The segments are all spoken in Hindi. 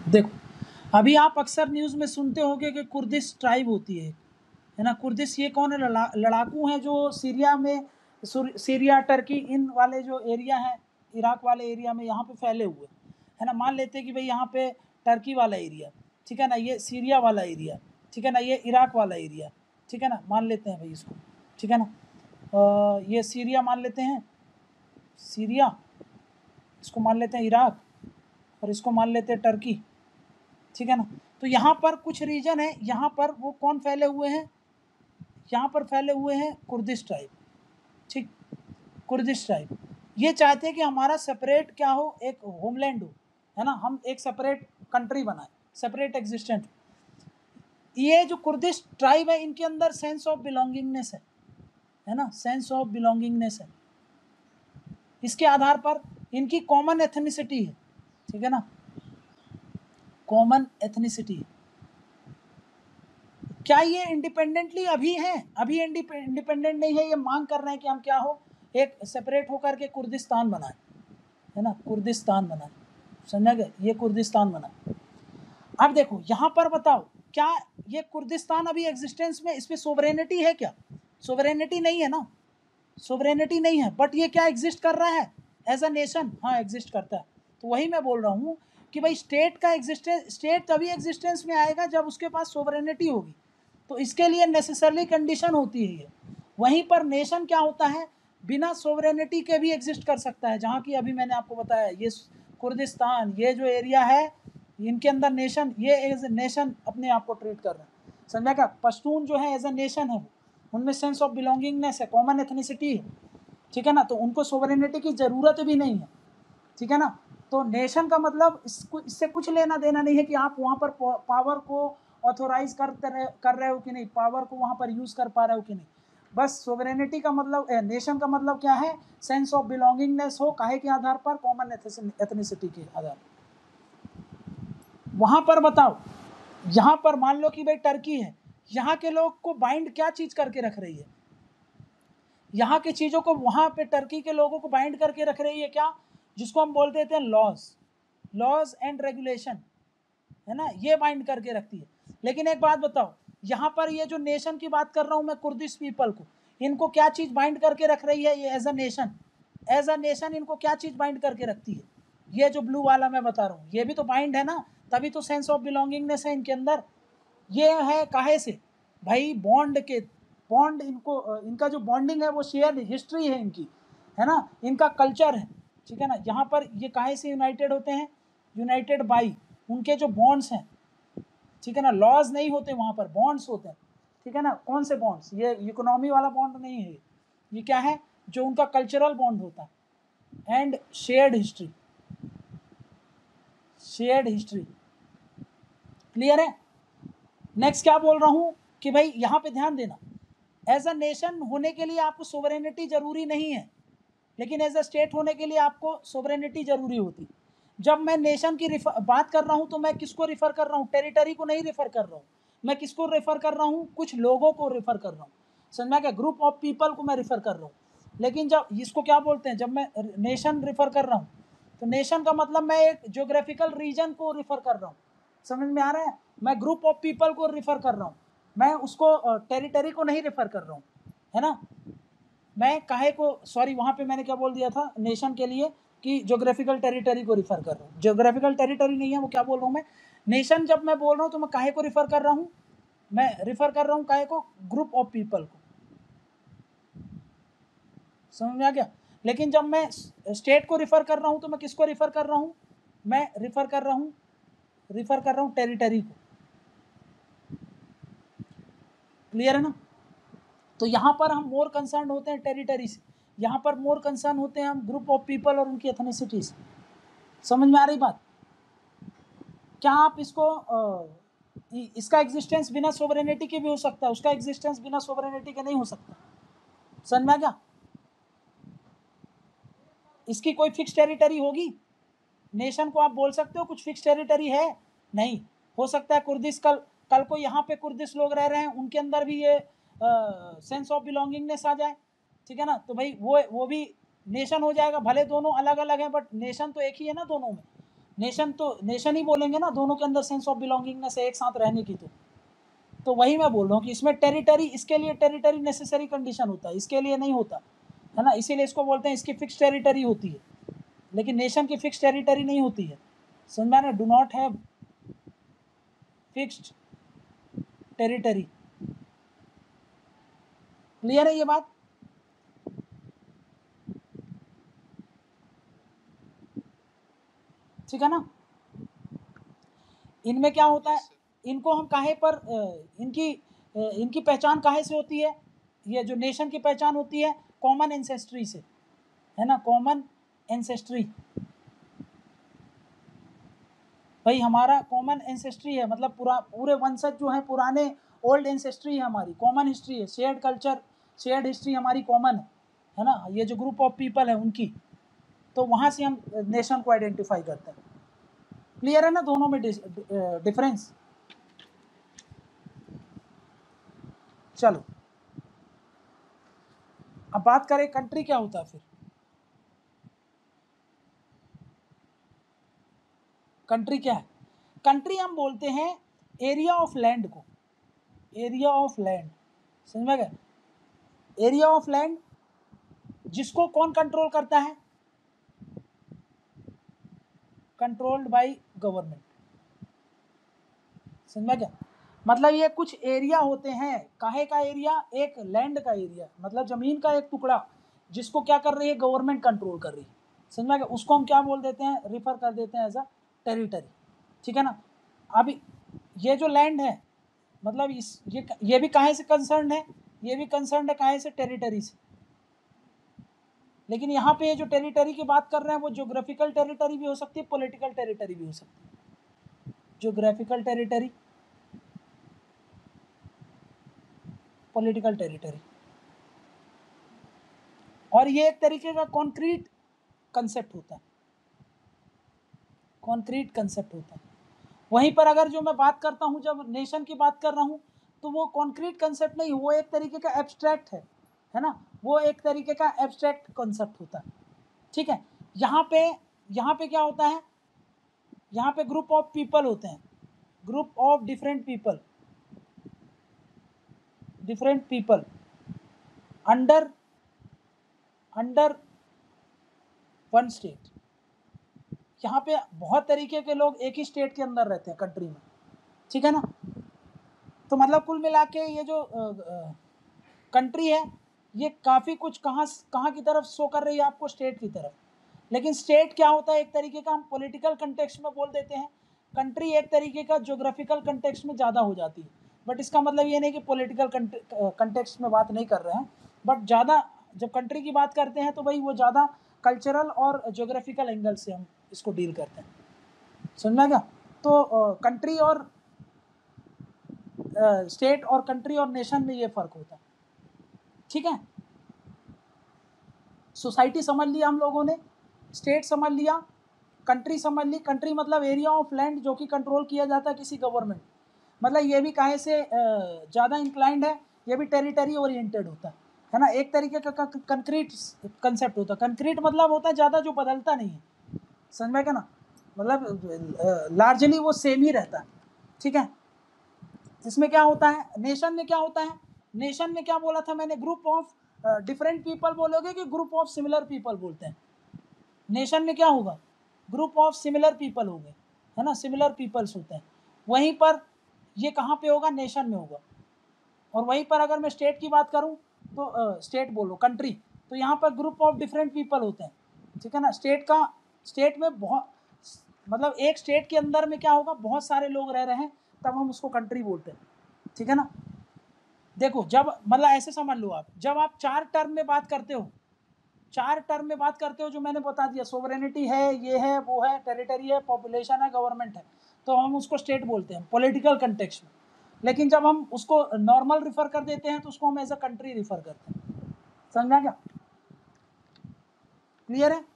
देखो, अभी आप अक्सर न्यूज़ में सुनते होंगे कि कुर्दिश ट्राइब होती है ना। कुर्दिश ये कौन है? लड़ाकू हैं जो सीरिया में, सीरिया टर्की इन वाले जो एरिया हैं, इराक वाले एरिया में यहाँ पे फैले हुए है ना। मान लेते हैं कि भाई यहाँ पे टर्की वाला एरिया, ठीक है ना, ये सीरिया वाला एरिया, ठीक है ना, ये इराक वाला एरिया, ठीक है ना, मान लेते हैं भाई इसको, ठीक है ना। ये सीरिया मान लेते हैं, सीरिया, इसको मान लेते हैं इराक, और इसको मान लेते हैं टर्की, ठीक है ना। तो यहाँ पर कुछ रीजन है, यहाँ पर वो कौन फैले हुए हैं? यहाँ पर फैले हुए हैं कुर्दिश ट्राइब, ठीक, कुर्दिश ट्राइब। ये चाहते हैं कि हमारा सेपरेट क्या हो, एक होमलैंड हो, है ना, हम एक सेपरेट कंट्री बनाए, सेपरेट एग्जिस्टेंट। ये जो कुर्दिश ट्राइब है इनके अंदर सेंस ऑफ बिलोंगिंगनेस है ना, सेंस ऑफ बिलोंगिंगनेस है। इसके आधार पर इनकी कॉमन एथनिसिटी है, ठीक है ना, कॉमन एथनिसिटी। क्या ये इंडिपेंडेंटली अभी हैं? अभी इंडिपेंडेंट नहीं है, ये मांग कर रहे हैं कि हम क्या हो, एक सेपरेट होकर के कुर्दिस्तान बनाए, है ना, कुर्दिस्तान बनाए, समझा गया, ये कुर्दिस्तान बनाए। अब देखो यहाँ पर बताओ, क्या ये कुर्दिस्तान अभी एग्जिस्टेंस में, इस पर सोवरेनिटी है क्या? सोवरेनिटी नहीं है ना, सोवरेनिटी नहीं है, बट ये क्या एग्जिस्ट कर रहा है एज अ नेशन? हाँ, एग्जिस्ट करता है। तो वही मैं बोल रहा हूँ कि भाई स्टेट का एग्जिस्टेंस, स्टेट तभी एग्जिस्टेंस में आएगा जब उसके पास सोवरेनिटी होगी, तो इसके लिए नेसेसरली कंडीशन होती है ये। वहीं पर नेशन क्या होता है, बिना सोवरेनिटी के भी एग्जिस्ट कर सकता है, जहाँ की अभी मैंने आपको बताया ये कुर्दिस्तान, ये जो एरिया है इनके अंदर नेशन, ये एज ए नेशन अपने आप को ट्रीट कर रहे हैं, समझा क्या। पश्तून जो है एज ए नेशन है, उनमें सेंस ऑफ बिलोंगिंगनेस है, कॉमन एथनिसिटी है, ठीक है ना, तो उनको सोवरेनिटी की ज़रूरत भी नहीं है, ठीक है ना। तो नेशन का मतलब इससे कुछ लेना देना नहीं है कि आप वहाँ पर पावर को ऑथोराइज कर रहे हो कि नहीं, पावर को वहाँ पर यूज़ कर पा रहे हो कि नहीं। बस सोवरेनिटी का मतलब, नेशन का मतलब क्या है, सेंस ऑफ बिलोंगिंगनेस हो, काहे के आधार पर, कॉमन एथनिसिटी के आधार पर। वहाँ पर बताओ, यहाँ पर मान लो कि भाई टर्की है, यहाँ के लोग को बाइंड क्या चीज़ करके रख रही है, यहाँ की चीज़ों को वहाँ पे टर्की के लोगों को बाइंड करके रख रही है क्या, जिसको हम बोल देते हैं लॉज एंड रेगुलेशन, है ना, ये बाइंड करके रखती है। लेकिन एक बात बताओ, यहाँ पर ये जो नेशन की बात कर रहा हूँ मैं, कुर्दिश पीपल को, इनको क्या चीज़ बाइंड करके रख रही है ये एज अ नेशन इनको क्या चीज़ बाइंड करके रखती है? ये जो ब्लू वाला मैं बता रहा हूँ, ये भी तो बाइंड है ना, तभी तो सेंस ऑफ बिलोंगिंगनेस है इनके अंदर। ये है काहे से भाई, बॉन्ड इनको, इनका जो बॉन्डिंग है वो शेयर हिस्ट्री है इनकी, है ना, इनका कल्चर है, ठीक है ना। यहाँ पर ये काहे से यूनाइटेड होते हैं, यूनाइटेड बाई उनके जो बॉन्ड्स हैं, ठीक है ना। लॉज नहीं होते वहाँ पर, बॉन्ड्स होते हैं, ठीक है ना। कौन से बॉन्ड्स? ये इकोनॉमी वाला बॉन्ड नहीं है, ये क्या है, जो उनका कल्चरल बॉन्ड होता है, and shared history, shared history, clear है। नेक्स्ट क्या बोल रहा हूँ कि भाई यहाँ पे ध्यान देना, एज अ नेशन होने के लिए आपको सोवरेनिटी जरूरी नहीं है, लेकिन एज अ स्टेट होने के लिए आपको सोवरेनिटी जरूरी होती। जब मैं नेशन की बात कर रहा हूँ तो मैं किसको रिफर कर रहा हूँ? टेरिटरी को नहीं रिफर कर रहा हूँ, मैं किसको रेफर कर रहा हूँ? कुछ लोगों को रेफर कर रहा हूँ, समझ में क्या, ग्रुप ऑफ पीपल को मैं रेफर कर रहा हूँ। लेकिन जब इसको क्या बोलते हैं, जब मैं नेशन रेफर कर रहा हूँ, तो नेशन का मतलब मैं एक ज्योग्राफिकल रीजन को रेफर कर रहा हूँ, समझ में आ रहा है। मैं ग्रुप ऑफ पीपल को रेफर कर रहा हूँ, मैं उसको टेरिटरी को नहीं रेफर कर रहा हूँ, है ना। मैं काहे को, सॉरी वहाँ पे मैंने क्या बोल दिया था नेशन के लिए, कि ज्योग्राफिकल टेरिटरी को रिफर कर रहा हूँ। ज्योग्राफिकल टेरिटरी नहीं है वो, क्या बोल रहा हूँ मैं, नेशन जब मैं बोल रहा हूँ तो मैं काहे को रिफर कर रहा हूँ, मैं रिफर कर रहा हूँ काहे को, ग्रुप ऑफ पीपल को, समझ में आ गया। लेकिन जब मैं स्टेट को रिफर कर रहा हूँ तो मैं किसको रिफर कर रहा हूँ, मैं रिफर कर रहा हूँ टेरिटरी को, क्लियर है ना। तो यहाँ पर हम मोर कंसर्न होते हैं टेरिटरी से, यहाँ पर मोर कंसर्न होते हैं हम ग्रुप ऑफ पीपल और उनकी एथनिसिटी से। समझ में आ रही बात? क्या आप इसको इसका एग्जिस्टेंस बिना सोवरेनिटी के भी हो सकता है, उसका एग्जिस्टेंस बिना सोवरेनिटी के नहीं हो सकता, समझ में आ गया। इसकी कोई फिक्स टेरिटरी होगी? नेशन को आप बोल सकते हो कुछ फिक्स टेरिटरी है? नहीं। हो सकता है कुर्दिश कल को यहाँ पे कुर्दिश लोग रह रहे हैं, उनके अंदर भी ये सेंस ऑफ बिलोंगिंगनेस आ जाए, ठीक है ना, तो भाई वो भी नेशन हो जाएगा, भले दोनों अलग अलग हैं बट नेशन तो एक ही है ना दोनों में। नेशन तो नेशन ही बोलेंगे ना, दोनों के अंदर सेंस ऑफ बिलोंगिंगनेस है एक साथ रहने की। तो वही मैं बोल रहा हूँ कि इसमें टेरिटरी, इसके लिए टेरिटरी नेसेसरी कंडीशन होता है, इसके लिए नहीं होता है ना, इसीलिए इसको बोलते हैं इसकी फिक्स टेरिटरी होती है, लेकिन नेशन की फिक्स टेरिटरी नहीं होती है। समझ में आ रहा है? Do not have fixed territory. Clear है ये बात? ठीक है ना? इनमें क्या होता है, इनको हम काहे पर इनकी पहचान काहे से होती है? ये जो नेशन की पहचान होती है कॉमन एंसेस्ट्री से, है ना, कॉमन एंसेस्ट्री। भाई हमारा कॉमन एंसेस्ट्री है, मतलब पूरे वंशज जो है पुराने ओल्ड एंसेस्ट्री है हमारी, कॉमन हिस्ट्री है, शेयर्ड कल्चर, शेयर्ड हिस्ट्री हमारी कॉमन है ना, ये जो ग्रुप ऑफ पीपल है उनकी, तो वहाँ से हम नेशन को आइडेंटिफाई करते हैं। क्लियर है ना दोनों में डिफरेंस? चलो अब बात करें कंट्री क्या होता है फिर। कंट्री क्या है? कंट्री हम बोलते हैं एरिया ऑफ लैंड को, एरिया ऑफ लैंड, समझ में गया? एरिया ऑफ लैंड जिसको कौन कंट्रोल करता है? Controlled by government. समझ में गया? मतलब ये कुछ एरिया होते हैं, काहे का एरिया? एक लैंड का एरिया, मतलब जमीन का एक टुकड़ा जिसको क्या कर रही है? गवर्नमेंट कंट्रोल कर रही है। समझ में गया? उसको हम क्या बोल देते हैं? रिफर कर देते हैं एज अ टेरिटरी। ठीक है ना? अभी ये जो लैंड है, मतलब ये भी काहे से कंसर्न है? ये भी कंसर्न है काहे से? टेरिटरी से। लेकिन यहाँ पे ये जो टेरिटरी की बात कर रहे हैं वो ज्योग्राफिकल टेरिटरी भी हो सकती है, पॉलिटिकल टेरिटरी भी हो सकती है। ज्योग्राफिकल टेरिटरी, पॉलिटिकल टेरिटरी, और ये एक तरीके का कॉन्क्रीट कंसेप्ट होता है, कॉन्क्रीट कंसेप्ट होता है। वहीं पर अगर जो मैं बात करता हूँ, जब नेशन की बात कर रहा हूँ, तो वो कॉन्क्रीट कंसेप्ट नहीं, वो एक तरीके का एब्स्ट्रैक्ट है ना, वो एक तरीके का एब्स्ट्रैक्ट कंसेप्ट होता है। ठीक है? यहाँ पे क्या होता है? यहाँ पे ग्रुप ऑफ पीपल होते हैं, group of different people under one state. यहाँ पे बहुत तरीके के लोग एक ही स्टेट के अंदर रहते हैं कंट्री में। ठीक है ना? तो मतलब कुल मिला के ये जो कंट्री है ये काफ़ी कुछ कहाँ की तरफ शो कर रही है आपको? स्टेट की तरफ। लेकिन स्टेट क्या होता है? एक तरीके का हम पॉलिटिकल कंटेक्स्ट में बोल देते हैं, कंट्री एक तरीके का ज्योग्राफिकल कंटेक्स्ट में ज़्यादा हो जाती है। बट इसका मतलब ये नहीं कि पॉलिटिकल कंटेक्स्ट में बात नहीं कर रहे हैं, बट ज़्यादा जब कंट्री की बात करते हैं तो भाई वो ज़्यादा कल्चरल और ज्योग्राफिकल एंगल से हम इसको डील करते हैं। समझना क्या? तो कंट्री और स्टेट और कंट्री और नेशन में ये फ़र्क होता है। ठीक है? सोसाइटी समझ लिया हम लोगों ने, स्टेट समझ लिया, कंट्री समझ ली। कंट्री मतलब एरिया ऑफ लैंड जो कि कंट्रोल किया जाता है किसी गवर्नमेंट। मतलब ये भी काहे से ज़्यादा इंक्लाइंड है? ये भी टेरिटरी ओरिएंटेड होता है ना, एक तरीके का कंक्रीट कंसेप्ट होता है। कंक्रीट मतलब होता है ज़्यादा जो बदलता नहीं है। समझ में क्या ना? मतलब लार्जली वो सेम ही रहता है। ठीक है? इसमें क्या होता है? नेशन में क्या होता है? नेशन में क्या बोला था मैंने? ग्रुप ऑफ डिफरेंट पीपल बोलोगे कि ग्रुप ऑफ सिमिलर पीपल बोलते हैं? नेशन में क्या होगा? ग्रुप ऑफ सिमिलर पीपल हो गए, है ना, सिमिलर पीपल्स होते हैं। वहीं पर ये कहाँ पे होगा? नेशन में होगा। और वहीं पर अगर मैं स्टेट की बात करूँ तो स्टेट बोलो, कंट्री, तो यहाँ पर ग्रुप ऑफ डिफरेंट पीपल होते हैं। ठीक है ना? स्टेट में बहुत, मतलब एक स्टेट के अंदर में क्या होगा? बहुत सारे लोग रह रहे हैं, तब हम उसको कंट्री बोलते हैं। ठीक है ना? देखो, जब मतलब ऐसे समझ लो आप, जब आप चार टर्म में बात करते हो, जो मैंने बता दिया, सोवरेनिटी है, ये है, वो है, टेरिटरी है, पॉपुलेशन है, गवर्नमेंट है, तो हम उसको स्टेट बोलते हैं पॉलिटिकल कंटेक्स्ट में। लेकिन जब हम उसको नॉर्मल रिफर कर देते हैं तो उसको हम एज अ कंट्री रिफर करते हैं। समझा क्या? क्लियर है?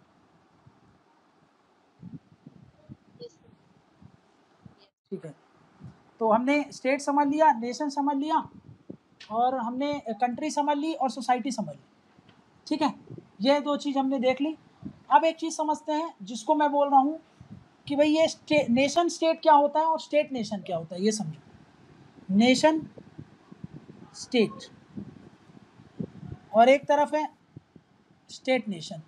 ठीक है, तो हमने स्टेट समझ लिया, नेशन समझ लिया, और हमने कंट्री समझ ली, और सोसाइटी समझ ली। ठीक है? ये दो चीज़ हमने देख ली। अब एक चीज़ समझते हैं जिसको मैं बोल रहा हूँ कि भाई ये नेशन स्टेट क्या होता है और स्टेट नेशन क्या होता है, ये समझो। नेशन स्टेट और एक तरफ है स्टेट नेशन।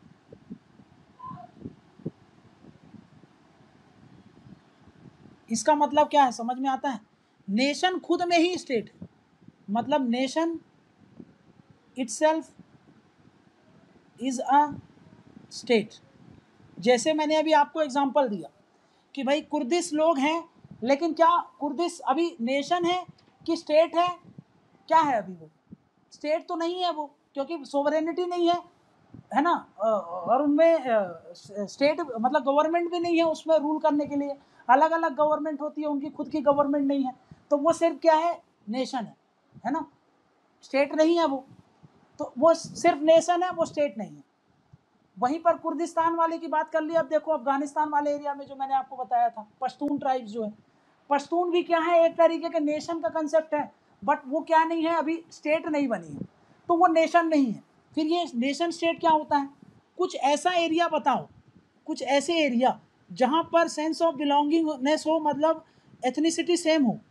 इसका मतलब क्या है, समझ में आता है? नेशन खुद में ही स्टेट है, मतलब nation itself is a state. जैसे मैंने अभी आपको एग्जांपल दिया कि भाई कुर्दिश लोग हैं, लेकिन क्या कुर्दिश अभी नेशन है कि स्टेट है? क्या है अभी? वो स्टेट तो नहीं है वो, क्योंकि सोवरेनिटी नहीं है ना, और उनमें स्टेट मतलब गवर्नमेंट भी नहीं है उसमें रूल करने के लिए। अलग अलग गवर्नमेंट होती है, उनकी खुद की गवर्नमेंट नहीं है। तो वो सिर्फ क्या है, नेशन है ना, स्टेट नहीं है वो। तो वो सिर्फ नेशन है, वो स्टेट नहीं है। वहीं पर कुर्दिस्तान वाले की बात कर ली। अब देखो अफगानिस्तान वाले एरिया में जो मैंने आपको बताया था, पश्तून ट्राइब्स जो है, पश्तून भी क्या है, एक तरीके के नेशन का कंसेप्ट है, बट वो क्या नहीं है, अभी स्टेट नहीं बनी है, तो वो नेशन नहीं है। फिर ये नेशन स्टेट क्या होता है? कुछ ऐसा एरिया बताओ, कुछ ऐसे एरिया जहां पर सेंस ऑफ बिलोंगिंगनेस हो, मतलब एथनिसिटी सेम हो,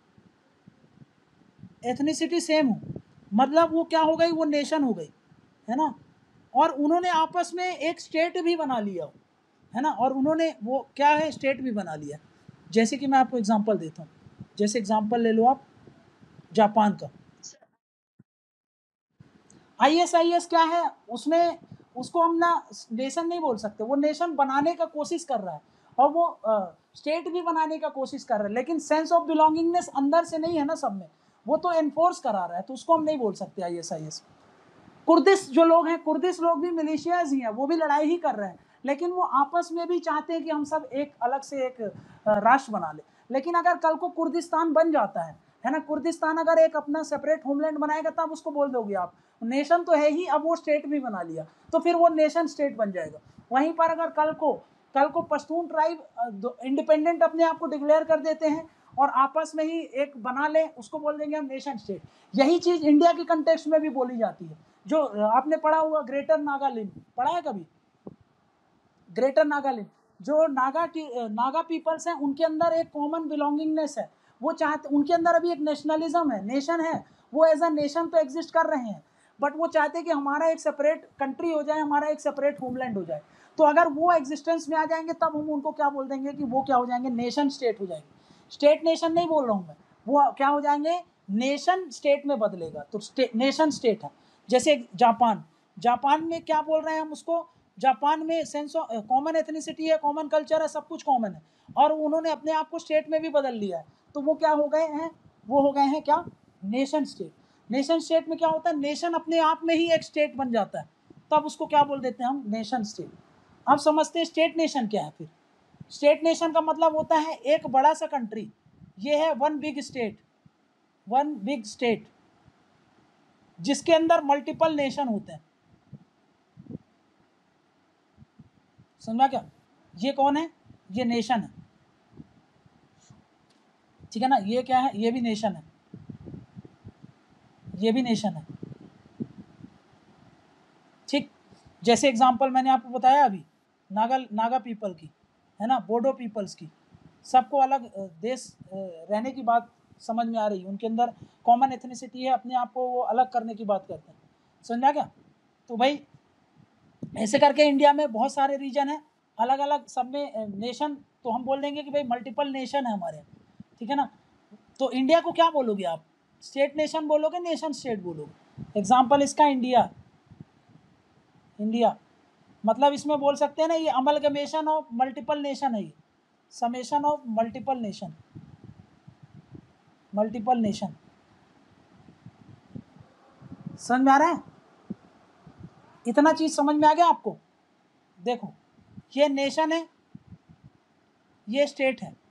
एथनिसिटी सेम हो, मतलब वो क्या हो गई, वो नेशन हो गई, है ना। और उन्होंने आपस में एक स्टेट भी बना लिया हो, है ना, और उन्होंने वो क्या है, स्टेट भी बना लिया। जैसे कि मैं आपको एग्जांपल देता हूँ, जैसे एग्जांपल ले लो आप जापान का। ISIS क्या है, उसमें उसको हम ना नेशन नहीं बोल सकते, वो नेशन बनाने का कोशिश कर रहा है और वो स्टेट भी बनाने का कोशिश कर रहा है, लेकिन सेंस ऑफ बिलोंगिंगनेस अंदर से नहीं है ना सब में, वो तो एनफोर्स करा रहा है, तो उसको हम नहीं बोल सकते ISIS। कुर्दिश जो लोग हैं, कुर्दिश लोग भी मिलिशियाज ही हैं, वो भी लड़ाई ही कर रहे हैं, लेकिन वो आपस में भी चाहते हैं कि हम सब एक अलग से एक राष्ट्र बना ले। लेकिन अगर कल को कुर्दिस्तान बन जाता है ना, कुर्दिस्तान अगर एक अपना सेपरेट होमलैंड बनाएगा, तब उसको बोल दोगे आप नेशन तो है ही, अब वो स्टेट भी बना लिया, तो फिर वो नेशन स्टेट बन जाएगा। वहीं पर अगर कल को पश्तून ट्राइब इंडिपेंडेंट अपने आप को डिक्लेयर कर देते हैं और आपस में ही एक बना ले, उसको बोल देंगे हम नेशन स्टेट। यही चीज इंडिया के कंटेक्स्ट में भी बोली जाती है। जो आपने पढ़ा हुआ ग्रेटर नागालैंड, पढ़ा है कभी? ग्रेटर नागालैंड, जो नागा पीपल्स हैं, उनके अंदर एक कॉमन बिलोंगिंगनेस है। वो चाहते, उनके अंदर अभी एक नेशनलिज्म है, नेशन है, वो एज अ नेशन तो एग्जिस्ट कर रहे हैं, बट वो चाहते हैं कि हमारा एक सेपरेट कंट्री हो जाए, हमारा एक सेपरेट होमलैंड हो जाए। तो अगर वो एग्जिस्टेंस में आ जाएंगे, तब हम उनको क्या बोल देंगे कि वो क्या हो जाएंगे, नेशन स्टेट हो जाएंगे। स्टेट नेशन नहीं बोल रहा हूँ मैं, वो क्या हो जाएंगे, नेशन स्टेट में बदलेगा, तो नेशन स्टेट है। जैसे जापान, जापान में क्या बोल रहे हैं हम उसको, जापान में सेंस ऑफ कॉमन एथनिसिटी है, कॉमन कल्चर है, सब कुछ कॉमन है, और उन्होंने अपने आप को स्टेट में भी बदल लिया है, तो वो क्या हो गए हैं, वो हो गए हैं क्या, नेशन स्टेट। नेशन स्टेट में क्या होता है, नेशन अपने आप में ही एक स्टेट बन जाता है, तब उसको क्या बोल देते हैं हम, नेशन स्टेट। अब समझते हैं स्टेट नेशन क्या है। फिर स्टेट नेशन का मतलब होता है एक बड़ा सा कंट्री, ये है one big state, one big state जिसके अंदर मल्टीपल नेशन होते हैं। समझा क्या? ये कौन है, ये नेशन है, ठीक है ना। ये क्या है, ये भी नेशन है, ये भी नेशन है, ठीक। जैसे एग्जांपल मैंने आपको बताया अभी नागा पीपल की, है ना, बोडो पीपल्स की, सबको अलग देश रहने की बात समझ में आ रही है, उनके अंदर कॉमन एथनिसिटी है, अपने आप को वो अलग करने की बात करते हैं। समझा क्या? तो भाई ऐसे करके इंडिया में बहुत सारे रीजन है, अलग अलग, सब में नेशन, तो हम बोल देंगे कि भाई मल्टीपल नेशन है हमारे, ठीक है ना। तो इंडिया को क्या बोलोगे आप, स्टेट नेशन बोलोगे, नेशन स्टेट बोलोगे? एग्जाम्पल इसका इंडिया, इंडिया मतलब इसमें बोल सकते हैं ना, ये अमलगमेशन ऑफ मल्टीपल नेशन है, ये summation of multiple nation, multiple nation. समझ में आ रहा है? इतना चीज समझ में आ गया आपको? देखो ये नेशन है, ये स्टेट है,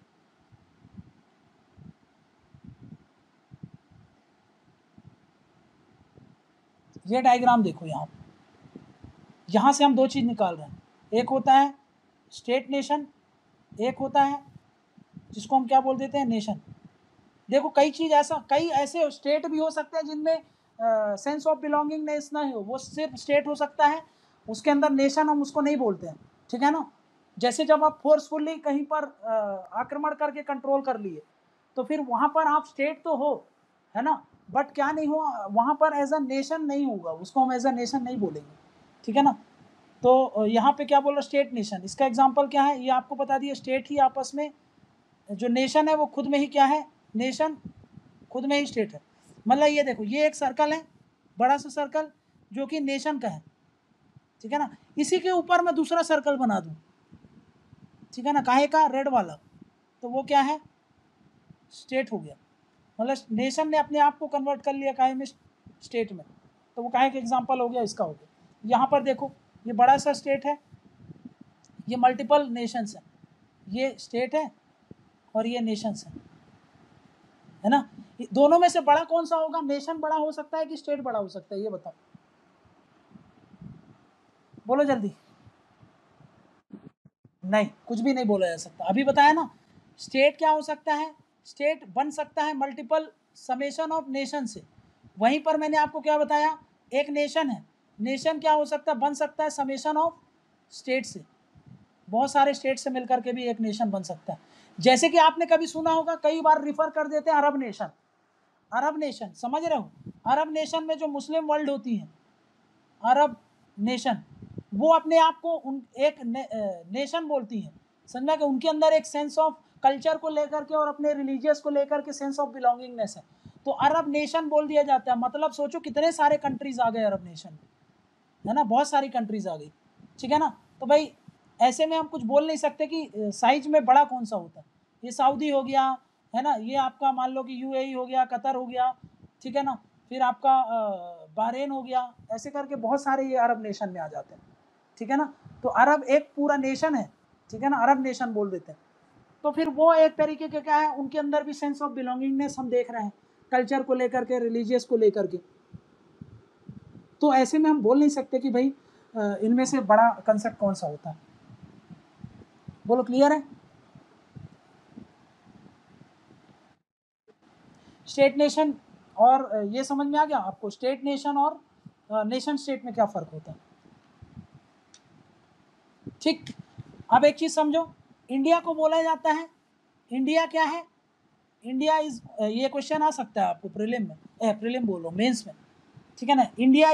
ये डायग्राम देखो यहाँ से हम दो चीज निकाल रहे हैं, एक होता है स्टेट नेशन, एक होता है जिसको हम क्या बोल देते हैं, नेशन। देखो कई चीज ऐसा, कई ऐसे स्टेट भी हो सकते हैं जिनमें सेंस ऑफ बिलोंगिंगनेस ना हो, वो सिर्फ स्टेट हो सकता है, उसके अंदर नेशन हम उसको नहीं बोलते हैं, ठीक है ना। जैसे जब आप फोर्सफुली कहीं पर आक्रमण करके कंट्रोल कर लिए, तो फिर वहां पर आप स्टेट तो हो, है ना, बट क्या नहीं हो, वहां पर एज अ नेशन नहीं होगा, उसको हम एज अ नेशन नहीं बोलेंगे, ठीक है ना। तो यहाँ पे क्या बोल रहा, स्टेट नेशन, इसका एग्जाम्पल क्या है, ये आपको बता दिया, स्टेट ही आपस में, जो नेशन है वो खुद में ही क्या है, नेशन खुद में ही स्टेट है। मतलब ये देखो, ये एक सर्कल है, बड़ा सा सर्कल जो कि नेशन का है, ठीक है ना, इसी के ऊपर मैं दूसरा सर्कल बना दूं, ठीक है ना, काहे का, रेड वाला, तो वो क्या है, स्टेट हो गया। मतलब नेशन ने अपने आप को कन्वर्ट कर लिया काहे में, स्टेट में, तो वो काहे का एग्जाम्पल हो गया, इसका हो गया। यहाँ पर देखो, ये बड़ा सा स्टेट है, ये मल्टीपल नेशंस है, ये स्टेट है और ये नेशंस है ना। दोनों में से बड़ा कौन सा होगा, नेशन बड़ा हो सकता है कि स्टेट बड़ा हो सकता है, ये बताओ, बोलो जल्दी। नहीं, कुछ भी नहीं बोला जा सकता, अभी बताया ना। स्टेट क्या हो सकता है, स्टेट बन सकता है मल्टीपल समेशन ऑफ नेशन से। वहीं पर मैंने आपको क्या बताया, एक नेशन है, नेशन क्या हो सकता है, बन सकता है समेशन ऑफ स्टेट से, बहुत सारे स्टेट से मिलकर के भी एक नेशन बन सकता है। जैसे कि आपने कभी सुना होगा, कई बार रिफर कर देते हैं अरब नेशन, अरब नेशन, समझ रहे हो, अरब नेशन में जो मुस्लिम वर्ल्ड होती है, अरब नेशन, वो अपने आप को एक नेशन बोलती हैं, समझा कि उनके अंदर एक सेंस ऑफ कल्चर को लेकर के और अपने रिलीजियस को लेकर के सेंस ऑफ बिलोंगिंगनेस है, तो अरब नेशन बोल दिया जाता है। मतलब सोचो कितने सारे कंट्रीज आ गए अरब नेशन, है ना, बहुत सारी कंट्रीज आ गई, ठीक है ना। तो भाई ऐसे में हम कुछ बोल नहीं सकते कि साइज में बड़ा कौन सा होता है, ये सऊदी हो गया, है ना, ये आपका मान लो कि यूएई हो गया, कतर हो गया, ठीक है ना, फिर आपका बहरेन हो गया, ऐसे करके बहुत सारे ये अरब नेशन में आ जाते हैं, ठीक है ना। तो अरब एक पूरा नेशन है, ठीक है ना, अरब नेशन बोल देते हैं। तो फिर वो एक तरीके के क्या है, उनके अंदर भी सेंस ऑफ बिलोंगिंगनेस हम देख रहे हैं, कल्चर को लेकर के, रिलीजियस को लेकर के। तो ऐसे में हम बोल नहीं सकते कि भाई इनमें से बड़ा कंसेप्ट कौन सा होता है, बोलो क्लियर है। स्टेट नेशन और ये समझ में आ गया आपको, स्टेट नेशन और नेशन स्टेट में क्या फर्क होता है, ठीक। अब एक चीज समझो, इंडिया को बोला जाता है, इंडिया क्या है, इंडिया इज, ये क्वेश्चन आ सकता है आपको प्रीलिम में, प्रीलिम बोलो मेंस में, ठीक है ना, India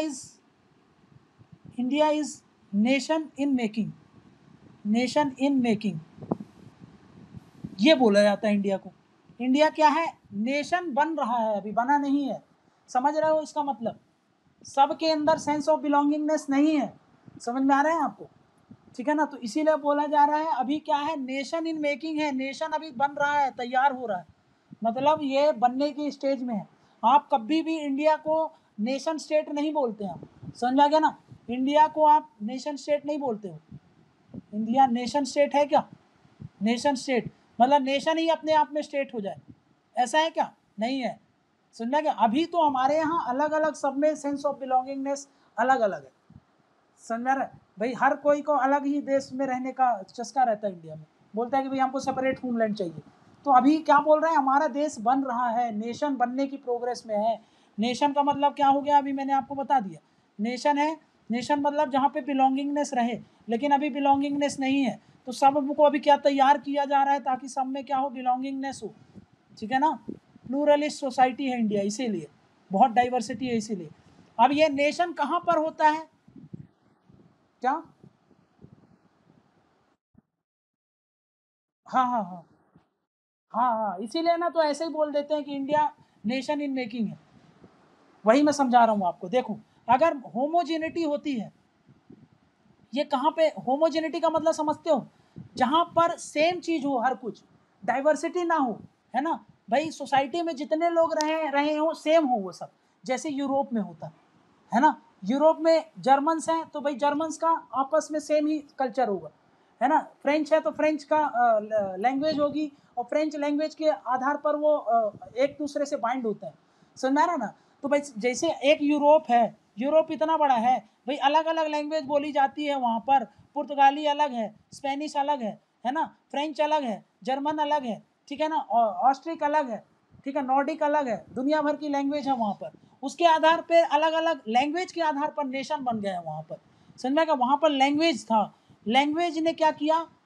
is nation in making, nation in making, ये बोला जाता है इंडिया को। इंडिया क्या है, नेशन बन रहा है, अभी बना नहीं है, समझ रहे हो इसका मतलब, सबके अंदर सेंस ऑफ बिलोंगिंगनेस नहीं है, समझ में आ रहा है आपको, ठीक है ना। तो इसीलिए बोला जा रहा है अभी क्या है, नेशन इन मेकिंग है, नेशन अभी बन रहा है, तैयार हो रहा है, मतलब ये बनने की स्टेज में है। आप कभी भी इंडिया को नेशन स्टेट नहीं बोलते हैं, समझ आ गया ना, इंडिया को आप नेशन स्टेट नहीं बोलते हो, इंडिया नेशन स्टेट है क्या, नेशन स्टेट मतलब नेशन ही अपने आप में स्टेट हो जाए, ऐसा है क्या, नहीं है, समझा क्या। अभी तो हमारे यहाँ अलग अलग सब में सेंस ऑफ बिलोंगिंगनेस अलग अलग है, समझ रहे भाई, हर कोई को अलग ही देश में रहने का चस्का रहता है, इंडिया में बोलता है कि भाई हमको सेपरेट होमलैंड चाहिए। तो अभी क्या बोल रहे हैं, हमारा देश बन रहा है, नेशन बनने की प्रोग्रेस में है। नेशन का मतलब क्या हो गया, अभी मैंने आपको बता दिया, नेशन है, नेशन मतलब जहाँ पे बिलोंगिंगनेस रहे, लेकिन अभी बिलोंगिंगनेस नहीं है, तो सब को अभी क्या तैयार किया जा रहा है ताकि सब में क्या हो, बिलोंगिंगनेस हो, ठीक है ना। प्लूरलिस्ट सोसाइटी है इंडिया, इसीलिए बहुत डाइवर्सिटी है, इसीलिए। अब ये नेशन कहाँ पर होता है, क्या, हाँ हाँ हाँ हाँ हाँ, इसीलिए ना, तो ऐसे ही बोल देते हैं कि इंडिया नेशन इन मेकिंग है, वही मैं समझा रहा हूँ आपको। देखो अगर होमोजेनिटी होती है, ये कहाँ पे होमोजेनिटी का मतलब समझते हो, जहाँ पर सेम चीज हो, हर कुछ, डाइवर्सिटी ना हो, है ना, भाई सोसाइटी में जितने लोग रहे रहे हो सेम हो वो सब, जैसे यूरोप में होता है ना। यूरोप में जर्मन्स हैं तो भाई जर्मन्स का आपस में सेम ही कल्चर होगा, है ना। फ्रेंच है तो फ्रेंच का लैंग्वेज होगी, और फ्रेंच लैंग्वेज के आधार पर वो एक दूसरे से बाइंड होते हैं, समझ में आ रहा ना। तो भाई जैसे एक यूरोप है, यूरोप इतना बड़ा है, भाई अलग अलग लैंग्वेज बोली जाती है वहाँ पर, पुर्तगाली अलग है, स्पेनिश अलग है ना, फ्रेंच अलग है, जर्मन अलग है, ठीक है ना, ऑस्ट्रिक अलग है, ठीक है, नॉर्डिक अलग है, दुनिया भर की लैंग्वेज है वहाँ पर, उसके आधार पे अलग अलग लैंग्वेज के आधार पर नेशन बन गए हैं वहाँ पर, समझ में, वहाँ पर लैंग्वेज था, लैंग्वेज ने क्या किया,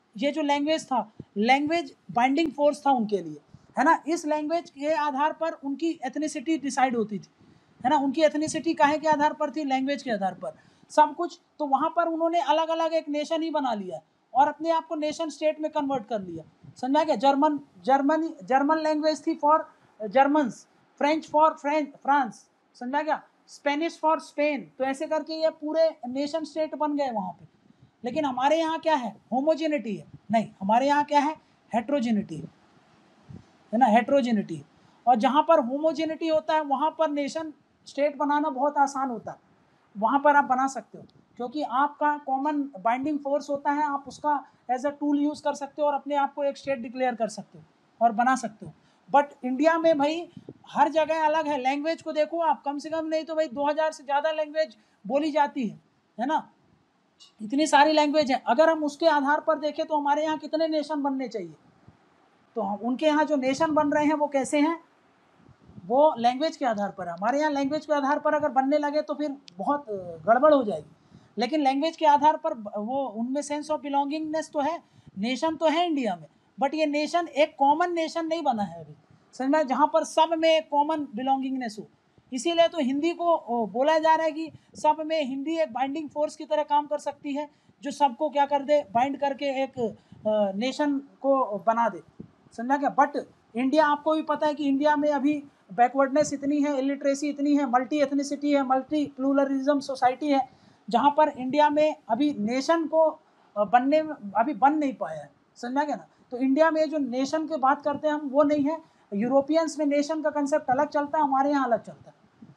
ये जो लैंग्वेज था, लैंग्वेज बाइंडिंग फोर्स था उनके लिए, है ना। इस लैंग्वेज के आधार पर उनकी एथनिसिटी डिसाइड होती थी, है ना। उनकी एथनिसिटी काहे के आधार पर थी? लैंग्वेज के आधार पर सब कुछ। तो वहाँ पर उन्होंने अलग अलग एक नेशन ही बना लिया और अपने आप को नेशन स्टेट में कन्वर्ट कर लिया, समझा क्या। जर्मन लैंग्वेज थी for Germans, French for France, समझा क्या, स्पेनिश फॉर स्पेन। तो ऐसे करके ये पूरे नेशन स्टेट बन गए वहाँ पे। लेकिन हमारे यहाँ क्या है? होमोजेनिटी है। नहीं, हमारे यहाँ क्या है? हेट्रोजेनिटी है ना, हेट्रोजेनिटी। और जहाँ पर होमोजेनिटी होता है वहाँ पर नेशन स्टेट बनाना बहुत आसान होता है, वहाँ पर आप बना सकते हो, क्योंकि आपका कॉमन बाइंडिंग फोर्स होता है। आप उसका एज अ टूल यूज़ कर सकते हो और अपने आप को एक स्टेट डिक्लेयर कर सकते हो और बना सकते हो। बट इंडिया में भाई हर जगह अलग है। लैंग्वेज को देखो आप, कम से कम नहीं तो भाई 2000 से ज़्यादा लैंग्वेज बोली जाती है ना। इतनी सारी लैंग्वेज है। अगर हम उसके आधार पर देखें तो हमारे यहाँ कितने नेशन बनने चाहिए? तो उनके यहाँ जो नेशन बन रहे हैं वो कैसे हैं? वो लैंग्वेज के आधार पर है। हमारे यहाँ लैंग्वेज के आधार पर अगर बनने लगे तो फिर बहुत गड़बड़ हो जाएगी। लेकिन लैंग्वेज के आधार पर वो उनमें सेंस ऑफ बिलोंगिंगनेस तो है, नेशन तो है इंडिया में, बट ये नेशन एक कॉमन नेशन नहीं बना है अभी, समझ में, जहाँ पर सब में एक कॉमन बिलोंगिंगनेस हो। इसीलिए तो हिंदी को बोला जा रहा है कि सब में हिंदी एक बाइंडिंग फोर्स की तरह काम कर सकती है, जो सबको क्या कर दे, बाइंड करके एक नेशन को बना दे, समझा क्या। बट इंडिया, आपको भी पता है कि इंडिया में अभी बैकवर्डनेस इतनी है, इलिटरेसी इतनी है, मल्टी एथनिसिटी है, मल्टी प्लूरलिज्म सोसाइटी है, जहाँ पर इंडिया में अभी नेशन को बनने में अभी बन नहीं पाया है, समझा गया ना। तो इंडिया में जो नेशन की बात करते हैं हम, वो नहीं है। यूरोपियंस में नेशन का कंसेप्ट अलग चलता है, हमारे यहाँ अलग चलता है,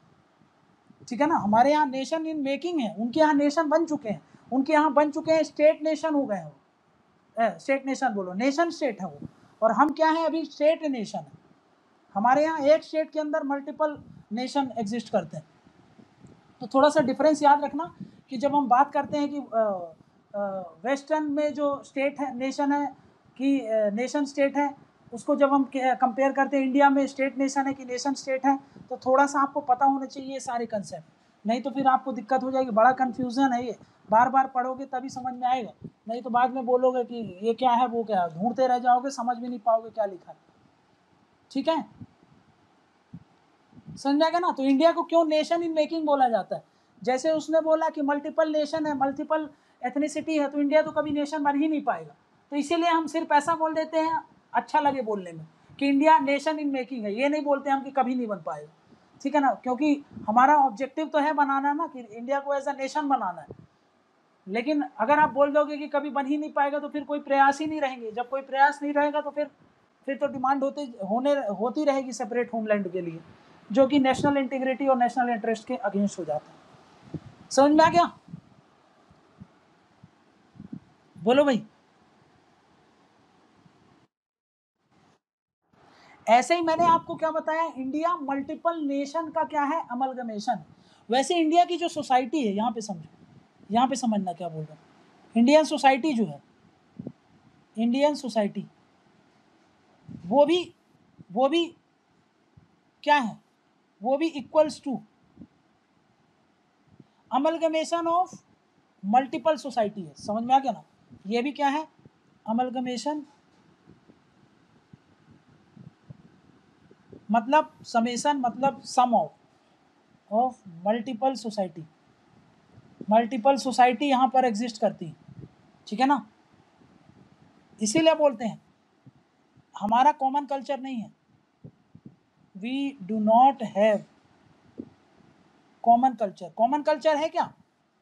ठीक है ना। हमारे यहाँ नेशन इन मेकिंग है, उनके यहाँ नेशन बन चुके हैं, उनके यहाँ बन चुके हैं, स्टेट नेशन हो गए हैं वो, स्टेट नेशन बोलो, नेशन स्टेट है वो। और हम क्या है? अभी स्टेट नेशन है। हमारे यहाँ एक स्टेट के अंदर मल्टीपल नेशन एग्जिस्ट करते हैं। तो थोड़ा सा डिफरेंस याद रखना कि जब हम बात करते हैं कि वेस्टर्न में जो स्टेट है, नेशन है कि नेशन स्टेट है, उसको जब हम कंपेयर करते हैं इंडिया में स्टेट नेशन है कि नेशन स्टेट है, तो थोड़ा सा आपको पता होना चाहिए ये सारे कंसेप्ट, नहीं तो फिर आपको दिक्कत हो जाएगी। बड़ा कन्फ्यूज़न है ये, बार बार पढ़ोगे तभी समझ में आएगा, नहीं तो बाद में बोलोगे कि ये क्या है वो क्या है, ढूंढते रह जाओगे, समझ भी नहीं पाओगे क्या लिखा है, ठीक है, समझ आएगा ना। तो इंडिया को क्यों नेशन इन मेकिंग बोला जाता है? जैसे उसने बोला कि मल्टीपल नेशन है, मल्टीपल एथनिसिटी है, तो इंडिया तो कभी नेशन बन ही नहीं पाएगा। तो इसीलिए हम सिर्फ ऐसा बोल देते हैं, अच्छा लगे बोलने में, कि इंडिया नेशन इन मेकिंग है। ये नहीं बोलते हम कि कभी नहीं बन पाएगा, ठीक है ना, क्योंकि हमारा ऑब्जेक्टिव तो है बनाना ना, कि इंडिया को एज अ नेशन बनाना है। लेकिन अगर आप बोल दोगे कि कभी बन ही नहीं पाएगा तो फिर कोई प्रयास ही नहीं रहेंगे। जब कोई प्रयास नहीं रहेगा तो फिर तो डिमांड होती रहेगी सेपरेट होमलैंड के लिए, जो कि नेशनल इंटीग्रिटी और नेशनल इंटरेस्ट के अगेंस्ट हो जाता है। समझ में आ गया? बोलो भाई। ऐसे ही मैंने आपको क्या बताया, इंडिया मल्टीपल नेशन का क्या है? अमलगमेशन। वैसे इंडिया की जो सोसाइटी है, यहाँ पे समझो, यहाँ पे समझना क्या बोल रहा हूँ। इंडियन सोसाइटी जो है, इंडियन सोसाइटी वो भी क्या है? वो भी equals to amalgamation of multiple society है। समझ में आ गया ना? ये भी क्या है? अमलगमेशन, मतलब समेशन, मतलब sum of multiple society. Multiple society यहाँ पर एग्जिस्ट करती है, ठीक है ना। इसीलिए बोलते हैं हमारा कॉमन कल्चर नहीं है, we do not have common culture. Common culture है क्या?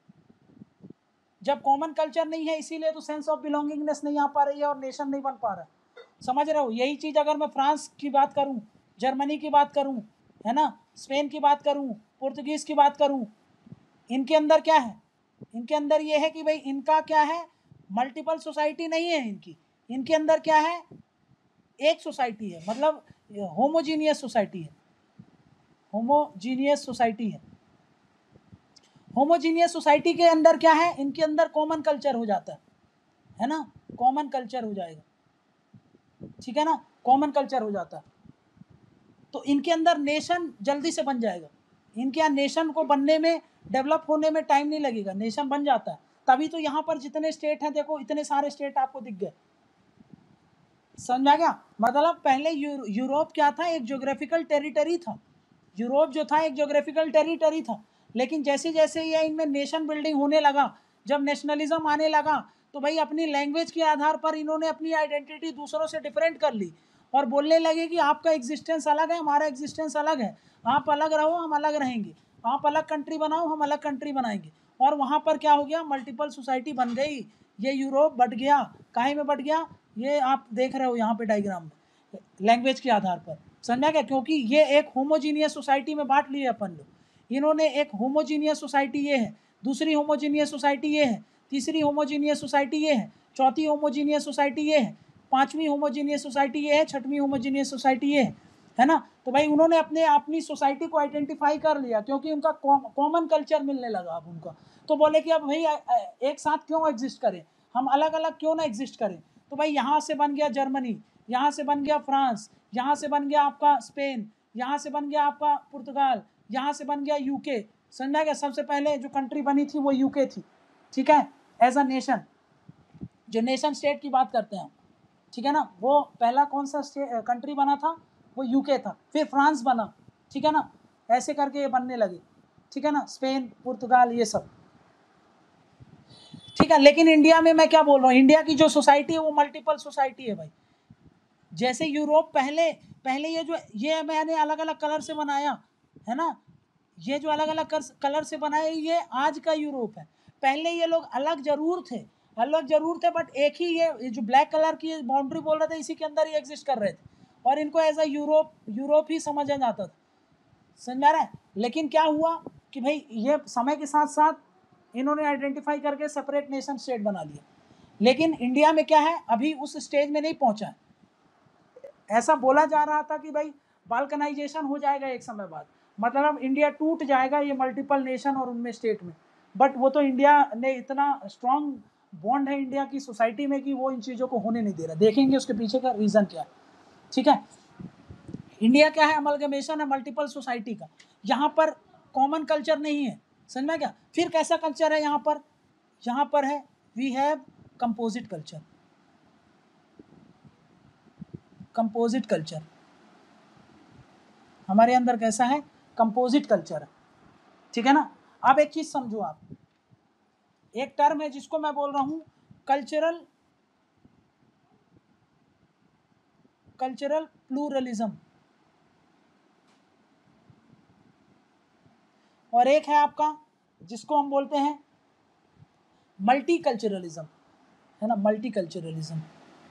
जब कॉमन कल्चर नहीं है, इसीलिए तो सेंस ऑफ बिलोंगिंगनेस नहीं आ पा रही है और नेशन नहीं बन पा रहा, समझ रहे हो। यही चीज़ अगर मैं फ्रांस की बात करूं, जर्मनी की बात करूं, है ना, स्पेन की बात करूं, पुर्तगीज़ की बात करूं, इनके अंदर क्या है? इनके अंदर ये है कि भाई इनका क्या है? मल्टीपल सोसाइटी नहीं है इनकी, इनके अंदर क्या है? एक सोसाइटी है, मतलब होमोजीनियस सोसाइटी है, होमोजीनियस सोसाइटी है। होमोजीनियस सोसाइटी के अंदर क्या है? इनके अंदर कॉमन कल्चर हो जाता है ना, कॉमन कल्चर हो जाएगा, ठीक है ना, कॉमन कल्चर हो जाता है। तो इनके अंदर नेशन जल्दी से बन जाएगा। इनके यहाँ नेशन को बनने में, डेवलप होने में टाइम नहीं लगेगा, नेशन बन जाता है। तभी तो यहाँ पर जितने स्टेट हैं देखो, इतने सारे स्टेट आपको दिख गए। समझा क्या मतलब? पहले यूरोप क्या था? एक ज्योग्राफिकल टेरिटरी था। यूरोप जो था एक ज्योग्राफिकल टेरिटरी था, लेकिन जैसे जैसे ये इनमें नेशन बिल्डिंग होने लगा, जब नेशनलिज्म आने लगा, तो भाई अपनी लैंग्वेज के आधार पर इन्होंने अपनी आइडेंटिटी दूसरों से डिफरेंट कर ली और बोलने लगे कि आपका एग्जिस्टेंस अलग है, हमारा एग्जिस्टेंस अलग है, आप अलग रहो, हम अलग रहेंगे, आप अलग कंट्री बनाओ, हम अलग कंट्री बनाएंगे। और वहाँ पर क्या हो गया? मल्टीपल सोसाइटी बन गई। ये यूरोप बट गया। काहे में बट गया? ये आप देख रहे हो यहाँ पे डायग्राम में, लैंग्वेज के आधार पर। समझा क्या? क्योंकि ये एक होमोजीनियस सोसाइटी में बांट लिए अपन लोग। इन्होंने एक होमोजीनियस सोसाइटी ये है, दूसरी होमोजीनियस सोसाइटी ये है, तीसरी होमोजीनियस सोसाइटी ये है, चौथी होमोजीनियस सोसाइटी ये है, पांचवी होमोजीनियस सोसाइटी ये है, छठवीं होमोजीनियस सोसाइटी ये है ना। तो भाई उन्होंने अपनी सोसाइटी को आइडेंटिफाई कर लिया, क्योंकि उनका कॉमन कल्चर मिलने लगा अब उनका। तो बोले कि अब भाई एक साथ क्यों एग्जिस्ट करें, हम अलग अलग क्यों ना एग्जिस्ट करें। तो भाई यहाँ से बन गया जर्मनी, यहाँ से बन गया फ्रांस, यहाँ से बन गया आपका स्पेन, यहाँ से बन गया आपका पुर्तगाल, यहाँ से बन गया यूके। समझा गया? सबसे पहले जो कंट्री बनी थी वो यूके थी, ठीक है, एज अ नेशन, जो नेशन स्टेट की बात करते हैं, ठीक है ना। वो पहला कौन सा कंट्री बना था? वो यूके था। फिर फ्रांस बना, ठीक है ना, ऐसे करके ये बनने लगे, ठीक है ना, स्पेन, पुर्तगाल, ये सब, ठीक है। लेकिन इंडिया में मैं क्या बोल रहा हूँ, इंडिया की जो सोसाइटी है वो मल्टीपल सोसाइटी है भाई। जैसे यूरोप पहले ये मैंने अलग अलग कलर से बनाया है ना, ये जो अलग अलग कलर से बनाया ये आज का यूरोप है। पहले ये लोग अलग जरूर थे, बट एक ही ये जो ब्लैक कलर की बाउंड्री बोल रहे थे, इसी के अंदर ही एग्जिस्ट कर रहे थे, और इनको एज अ यूरोप ही समझा जाता था। समझ आ रहा है? लेकिन क्या हुआ कि भाई ये समय के साथ साथ इन्होंने आइडेंटिफाई करके सेपरेट नेशन स्टेट बना लिया। लेकिन इंडिया में क्या है, अभी उस स्टेज में नहीं पहुंचा है। ऐसा बोला जा रहा था कि भाई बाल्कनाइजेशन हो जाएगा एक समय बाद, मतलब इंडिया टूट जाएगा ये मल्टीपल नेशन और उनमें स्टेट में। बट वो तो इंडिया ने इतना स्ट्रांग बॉन्ड है इंडिया की सोसाइटी में कि वो इन चीज़ों को होने नहीं दे रहा। देखेंगे उसके पीछे का रीज़न क्या है, ठीक है। इंडिया क्या है? अमलगमेशन है मल्टीपल सोसाइटी का। यहाँ पर कॉमन कल्चर नहीं है, समझना क्या? फिर कैसा कल्चर है यहाँ पर है we have composite culture. Composite culture हमारे अंदर कैसा है? कंपोजिट कल्चर है, ठीक है ना। अब एक चीज समझो आप, एक टर्म है जिसको मैं बोल रहा हूं कल्चरल प्लूरलिज्म, और एक है आपका जिसको हम बोलते हैं मल्टीकल्चरलिज्म, है ना, मल्टीकल्चरलिज्म।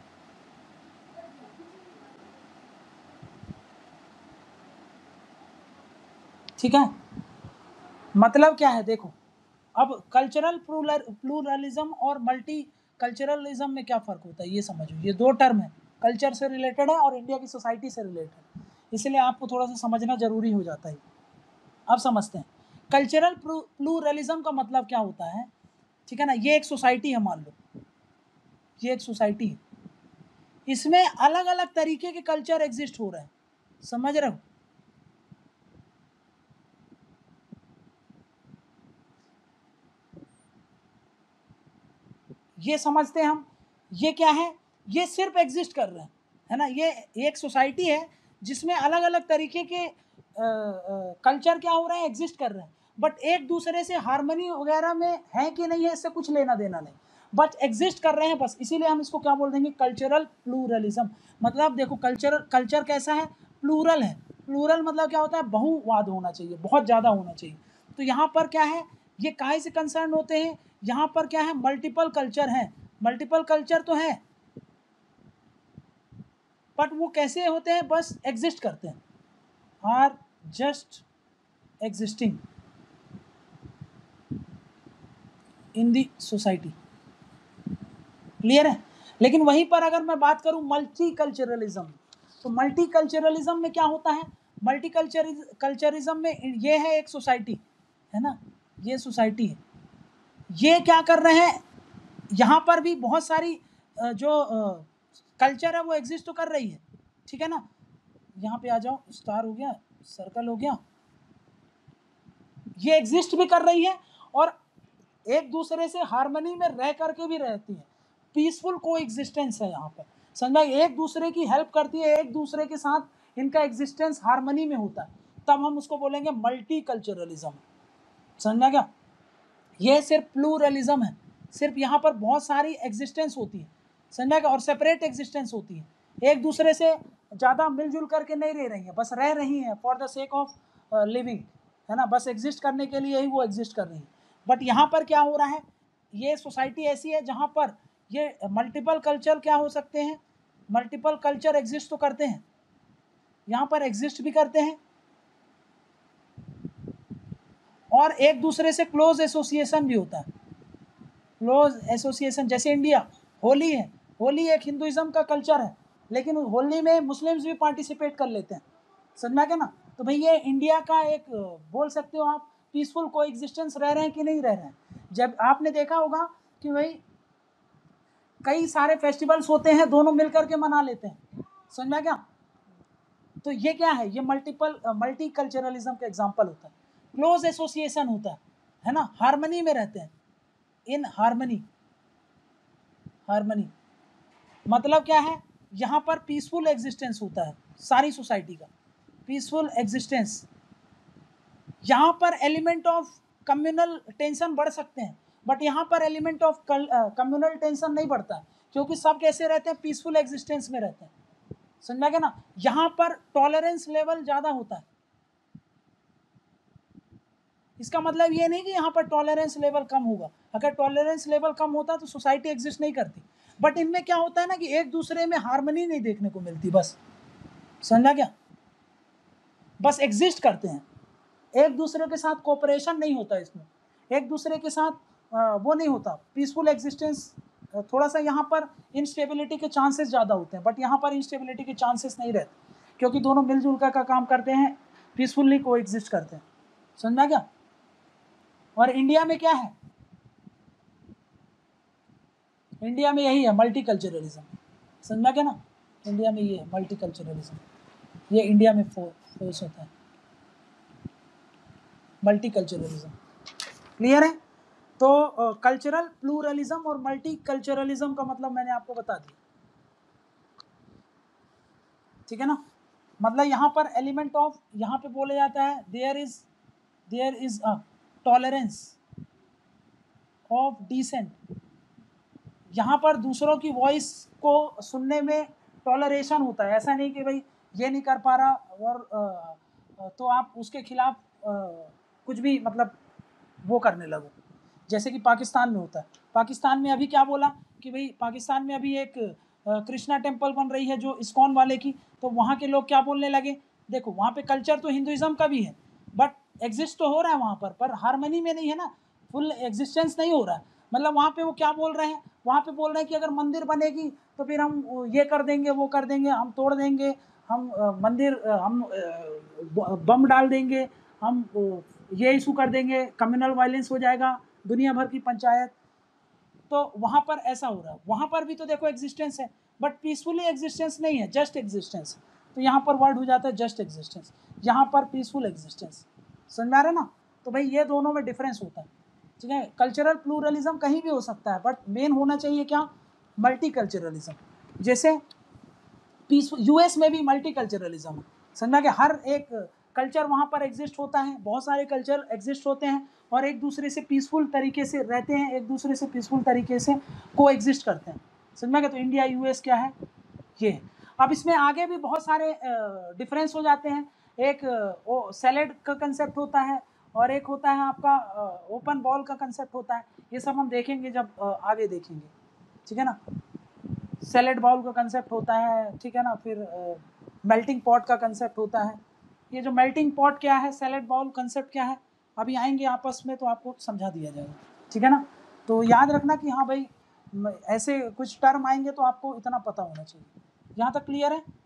ठीक है, मतलब क्या है देखो, अब कल्चरल प्लूरलिज्म और मल्टी कल्चरलिज्म में क्या फ़र्क होता है ये समझो। ये दो टर्म है, कल्चर से रिलेटेड है और इंडिया की सोसाइटी से रिलेटेड, इसलिए आपको थोड़ा सा समझना जरूरी हो जाता है। अब समझते हैं कल्चरल प्लूरलिज्म का मतलब क्या होता है, ठीक है ना। ये एक सोसाइटी है, मान लो ये एक सोसाइटी है, इसमें अलग अलग तरीके के कल्चर एग्जिस्ट हो रहे हैं, समझ रहे हो। ये समझते हैं हम, ये क्या है, ये सिर्फ एग्जिस्ट कर रहे हैं, है ना। ये एक सोसाइटी है जिसमें अलग अलग तरीके के कल्चर क्या हो रहे हैं, एग्जिस्ट कर रहे हैं, बट एक दूसरे से हार्मनी वगैरह में है कि नहीं है इससे कुछ लेना देना नहीं, बट एग्जिस्ट कर रहे हैं बस। इसीलिए हम इसको क्या बोल देंगे, कल्चरल प्लूरलिज्म। मतलब देखो कल्चर कैसा है, प्लूरल है। प्लूरल मतलब क्या होता है, बहुवाद होना चाहिए, बहुत ज़्यादा होना चाहिए। तो यहाँ पर क्या है, ये काहे से कंसर्न होते हैं, यहाँ पर क्या है, मल्टीपल कल्चर है। मल्टीपल कल्चर तो है, बट वो कैसे होते हैं, बस एग्जिस्ट करते हैं, are just existing in the society. Clear है। लेकिन वहीं पर अगर मैं बात करूं मल्टीकल्चरलिज्म, तो मल्टीकल्चरलिज्म में क्या होता है, मल्टीकल्चरिज्म में ये है एक सोसाइटी, है ना, ये सोसाइटी है, ये क्या कर रहे हैं, यहाँ पर भी बहुत सारी जो कल्चर है वो एग्जिस्ट तो कर रही है, ठीक है ना। यहाँ पे आ जाओ, स्टार हो गया, सर्कल हो गया, ये एग्जिस्ट भी कर रही है और एक दूसरे से हार्मनी में रह करके भी रहती हैं, पीसफुल को एग्जिस्टेंस है यहाँ पर। समझ में, एक दूसरे की हेल्प करती है, एक दूसरे के साथ इनका एग्जिस्टेंस हार्मनी में होता है, तब हम उसको बोलेंगे मल्टी कल्चरलिज्म। समझा क्या? ये सिर्फ प्लूरलिज्म है, सिर्फ यहाँ पर बहुत सारी एग्जिस्टेंस होती है, समझा क्या? और सेपरेट एग्जिस्टेंस होती है, एक दूसरे से ज़्यादा मिलजुल करके नहीं रह रही हैं, बस रह रही हैं for the sake of living, है ना, बस एग्जिस्ट करने के लिए ही वो एग्जिस्ट कर रही हैं। बट यहाँ पर क्या हो रहा है, ये सोसाइटी ऐसी है जहाँ पर ये मल्टीपल कल्चर क्या हो सकते हैं, मल्टीपल कल्चर एग्जिस्ट तो करते हैं, यहाँ पर एग्जिस्ट भी करते हैं, और एक दूसरे से क्लोज एसोसिएशन भी होता है, क्लोज एसोसिएशन। जैसे इंडिया, होली है, होली एक हिंदुइज्म का कल्चर है, लेकिन होली में मुस्लिम्स भी पार्टिसिपेट कर लेते हैं, समझा क्या ना? तो भाई ये इंडिया का एक, बोल सकते हो आप, पीसफुल को एग्जिस्टेंस रह रहे हैं कि नहीं रह रहे हैं। जब आपने देखा होगा कि भाई कई सारे फेस्टिवल्स होते हैं, दोनों मिलकर के मना लेते हैं, समझा क्या? तो ये क्या है, ये मल्टी कल्चरलिज्म का एग्जाम्पल होता है, क्लोज एसोसिएशन होता है ना, हार्मनी में रहते हैं, इन हार्मनी। हार्मनी मतलब क्या है, यहाँ पर पीसफुल एग्जिस्टेंस होता है सारी सोसाइटी का, पीसफुल एग्जिस्टेंस। यहाँ पर एलिमेंट ऑफ कम्युनल टेंशन बढ़ सकते हैं, बट यहाँ पर एलिमेंट ऑफ कम्युनल टेंशन नहीं बढ़ता है, क्योंकि सब कैसे रहते हैं, पीसफुल एग्जिस्टेंस में रहते हैं, समझा क्या ना? यहाँ पर टॉलरेंस लेवल ज़्यादा होता है। इसका मतलब ये नहीं कि यहाँ पर टॉलरेंस लेवल कम होगा, अगर टॉलरेंस लेवल कम होता तो सोसाइटी एग्जिस्ट नहीं करती। बट इनमें क्या होता है ना कि एक दूसरे में हार्मनी नहीं देखने को मिलती, बस, समझा क्या? बस एग्जिस्ट करते हैं, एक दूसरे के साथ कोऑपरेशन नहीं होता इसमें, एक दूसरे के साथ वो नहीं होता, पीसफुल एग्जिस्टेंस। थोड़ा सा यहाँ पर इंस्टेबिलिटी के चांसेस ज़्यादा होते हैं, बट यहाँ पर इंस्टेबिलिटी के चांसेस नहीं रहते, क्योंकि दोनों मिलजुल का काम करते हैं, पीसफुली को एग्जिस्ट करते हैं, समझा क्या? और इंडिया में क्या है, इंडिया में यही है मल्टी कल्चरलिज्म, समझा क्या ना? इंडिया में ये है मल्टी कल्चरलिज्म, ये इंडिया में फोर्स होता है, मल्टी कल्चरलिज्म। क्लियर है? तो कल्चरल प्लूरलिज्म और मल्टी कल्चरलिज्म का मतलब मैंने आपको बता दिया, ठीक है ना? मतलब यहाँ पर एलिमेंट ऑफ, यहाँ पे बोला जाता है there is a tolerance of dissent, यहाँ पर दूसरों की वॉइस को सुनने में टॉलरेशन होता है, ऐसा नहीं कि भाई ये नहीं कर पा रहा और तो आप उसके खिलाफ कुछ भी मतलब वो करने लगो, जैसे कि पाकिस्तान में होता है। पाकिस्तान में अभी क्या बोला कि भाई पाकिस्तान में अभी एक कृष्णा टेम्पल बन रही है जो इस्कॉन वाले की, तो वहाँ के लोग क्या बोलने लगे, देखो वहाँ पे कल्चर तो हिंदुइज्म का भी है, बट एग्जिस्ट तो हो रहा है वहाँ पर हार्मनी में नहीं है ना, फुल एग्जिस्टेंस नहीं हो रहा है। मतलब वहाँ पे वो क्या बोल रहे हैं, वहाँ पे बोल रहे हैं कि अगर मंदिर बनेगी तो फिर हम ये कर देंगे, वो कर देंगे, हम तोड़ देंगे, हम मंदिर हम बम डाल देंगे, हम ये इशू कर देंगे, कम्युनल वायलेंस हो जाएगा, दुनिया भर की पंचायत। तो वहाँ पर ऐसा हो रहा है, वहाँ पर भी तो देखो एग्जिस्टेंस है, बट पीसफुली एग्जिस्टेंस नहीं है, जस्ट एग्जिस्टेंस। तो यहाँ पर वर्ड हो जाता है जस्ट एग्जिस्टेंस, यहाँ पर पीसफुल एग्जिस्टेंस, समझ में आ रहा है ना? तो भाई ये दोनों में डिफरेंस होता है, ठीक है? कल्चरल प्लूरलिज्म कहीं भी हो सकता है, बट मेन होना चाहिए क्या, मल्टी कल्चरलिज्म। जैसे पीस यूएस में भी मल्टी कल्चरलिज्म है, समझा कि हर एक कल्चर वहाँ पर एग्जिस्ट होता है, बहुत सारे कल्चर एग्जिस्ट होते हैं और एक दूसरे से पीसफुल तरीके से रहते हैं, एक दूसरे से पीसफुल तरीके से को एग्जिस्ट करते हैं, समझा क्या? तो इंडिया यूएस क्या है ये। अब इसमें आगे भी बहुत सारे डिफरेंस हो जाते हैं, एक सैलेड का कंसेप्ट होता है और एक होता है आपका ओपन बॉल का कंसेप्ट होता है, ये सब हम देखेंगे जब आगे देखेंगे, ठीक है ना? सैलेड बाउल का कंसेप्ट होता है, ठीक है ना? फिर मेल्टिंग पॉट का कंसेप्ट होता है। ये जो मेल्टिंग पॉट क्या है, सैलेड बाउल कंसेप्ट क्या है, अभी आएंगे आपस में तो आपको समझा दिया जाएगा, ठीक है ना? तो याद रखना कि हाँ भाई ऐसे कुछ टर्म आएंगे तो आपको इतना पता होना चाहिए। यहाँ तक क्लियर है?